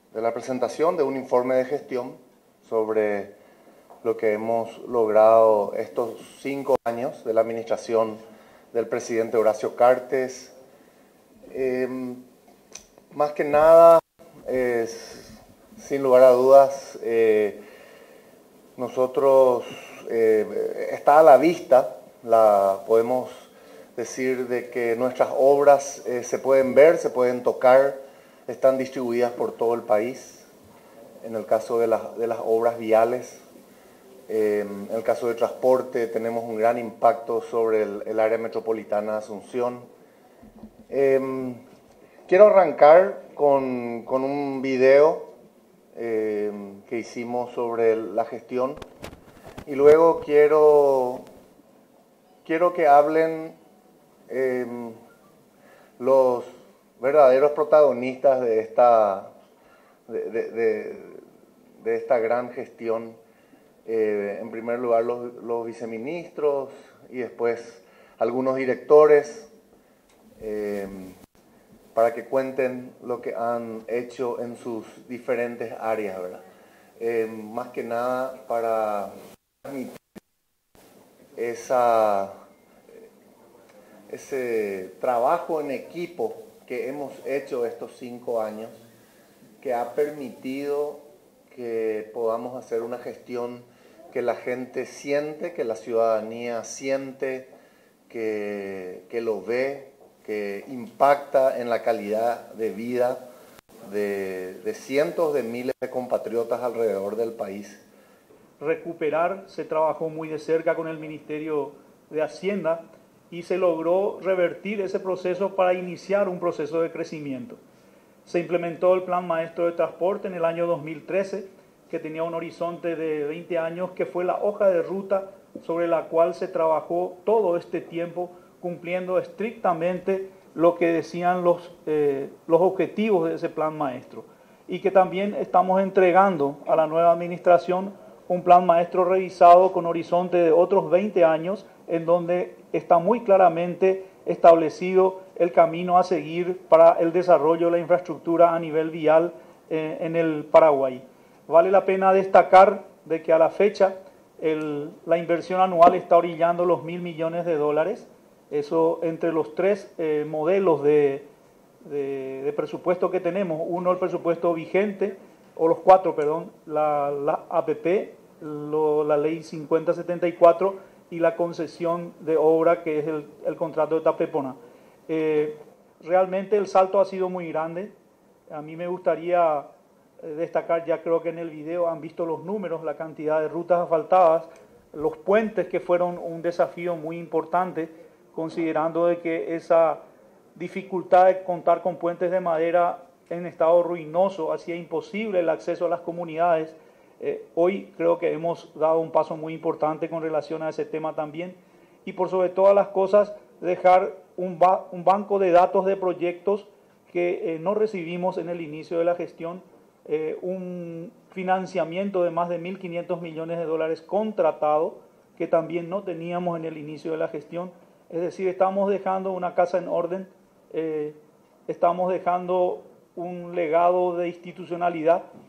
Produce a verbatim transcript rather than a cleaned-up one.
de la presentación de un informe de gestión sobre lo que hemos logrado estos cinco años de la administración del presidente Horacio Cartes. Eh, más que nada, es, sin lugar a dudas, eh, nosotros eh, está a la vista, la, podemos decir de que nuestras obras eh, se pueden ver, se pueden tocar, están distribuidas por todo el país. En el caso de, la, de las obras viales, eh, en el caso de transporte, tenemos un gran impacto sobre el, el área metropolitana de Asunción. Eh, quiero arrancar con, con un video eh, que hicimos sobre la gestión y luego quiero, quiero que hablen eh, los verdaderos protagonistas de esta, de, de, de, de esta gran gestión. Eh, en primer lugar, los, los viceministros y después algunos directores, eh, para que cuenten lo que han hecho en sus diferentes áreas, ¿verdad? Eh, más que nada para transmitir esa, ese trabajo en equipo que hemos hecho estos cinco años, que ha permitido que podamos hacer una gestión que la gente siente, que la ciudadanía siente, que, que lo ve, que impacta en la calidad de vida de, de cientos de miles de compatriotas alrededor del país. Recuperar, se trabajó muy de cerca con el Ministerio de Hacienda y se logró revertir ese proceso para iniciar un proceso de crecimiento. Se implementó el Plan Maestro de Transporte en el año dos mil trece, que tenía un horizonte de veinte años, que fue la hoja de ruta sobre la cual se trabajó todo este tiempo, cumpliendo estrictamente lo que decían los, eh, los objetivos de ese plan maestro. Y que también estamos entregando a la nueva administración un plan maestro revisado con horizonte de otros veinte años, en donde está muy claramente establecido el camino a seguir para el desarrollo de la infraestructura a nivel vial eh, en el Paraguay. Vale la pena destacar de que a la fecha el, la inversión anual está orillando los mil millones de dólares. Eso entre los tres eh, modelos de, de, de presupuesto que tenemos. Uno, el presupuesto vigente, o los cuatro, perdón, la, la A P P, lo, la ley cincuenta setenta y cuatro y la concesión de obra, que es el, el contrato de Tapepona. Eh, realmente el salto ha sido muy grande. A mí me gustaría destacar, ya creo que en el video han visto los números, la cantidad de rutas asfaltadas, los puentes, que fueron un desafío muy importante, considerando de que esa dificultad de contar con puentes de madera en estado ruinoso hacía imposible el acceso a las comunidades. Eh, hoy creo que hemos dado un paso muy importante con relación a ese tema también, y por sobre todas las cosas dejar un, ba un banco de datos de proyectos que eh, no recibimos en el inicio de la gestión. Eh, un financiamiento de más de mil quinientos millones de dólares contratado, que también no teníamos en el inicio de la gestión. Es decir, estamos dejando una casa en orden, eh, estamos dejando un legado de institucionalidad